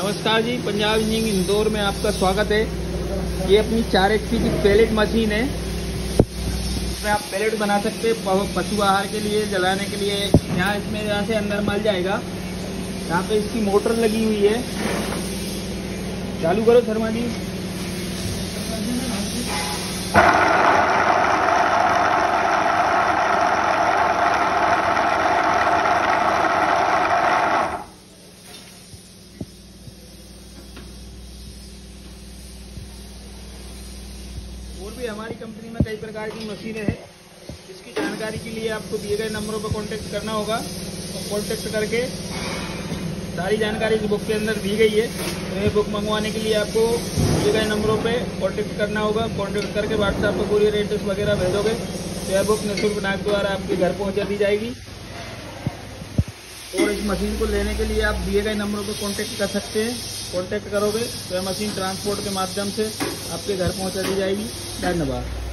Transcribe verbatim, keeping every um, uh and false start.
नमस्कार जी, पंजाब इंजीनियरिंग इंदौर में आपका स्वागत है। ये अपनी चार एच पी की पैलेट मशीन है। इसमें आप पैलेट बना सकते हैं पशु आहार के लिए, जलाने के लिए। यहाँ इसमें यहाँ से अंदर माल जाएगा। यहाँ पे इसकी मोटर लगी हुई है। चालू करो शर्मा जी। और भी हमारी कंपनी में कई प्रकार की मशीनें हैं। इसकी जानकारी के लिए आपको दिए गए नंबरों पर कांटेक्ट करना होगा और कांटेक्ट करके सारी जानकारी इस बुक के अंदर दी गई है। तो ये बुक मंगवाने के लिए आपको दिए गए नंबरों पे कांटेक्ट करना होगा। कांटेक्ट करके व्हाट्सएप पर कोरियर एड्रेस वगैरह भेजोगे तो यह बुक निःशुल्क डाक द्वारा आपके घर पहुँचा दी जाएगी। और इस मशीन को लेने के लिए आप दिए गए नंबरों पर कांटेक्ट कर सकते हैं। कांटेक्ट करोगे तो यह मशीन ट्रांसपोर्ट के माध्यम से आपके घर पहुंचा दी जाएगी। धन्यवाद।